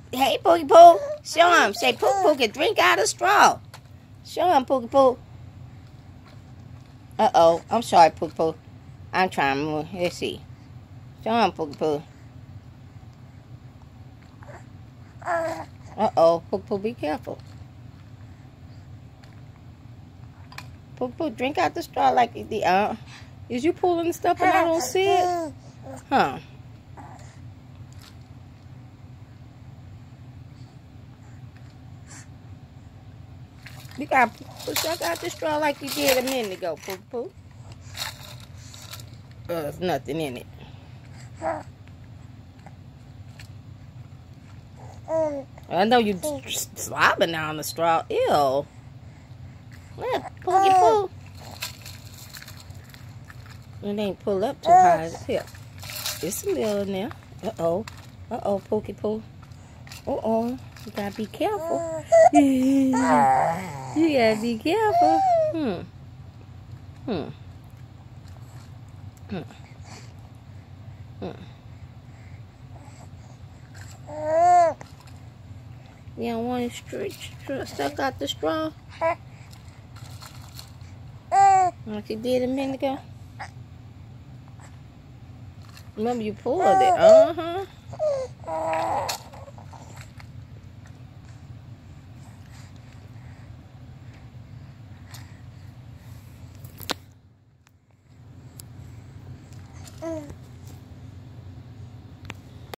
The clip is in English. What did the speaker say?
Hey, Pookie Poo. Show him. Say, Pookie Poo can drink out of straw. Show him, Pookie Poo. Uh-oh. I'm sorry, Pookie Poo. I'm trying to move. Let's see. Show him, Pookie Poo. Uh-oh. Pookie Poo, be careful. Pookie Poo, drink out the straw like the, is you pulling stuff and I don't see it? Huh. You gotta suck out the straw like you did a minute ago, Pookie Poo. There's nothing in it. I know you slobbing down the straw. Ew. Look, Pookie Poo. It ain't pull up too high. Here. It's a little now. Uh-oh. Uh-oh, Pookie Poo. Uh-oh. You gotta be careful. You gotta be careful. You don't want to suck out the straw? Like you did a minute ago? Remember you pulled it. Uh-huh.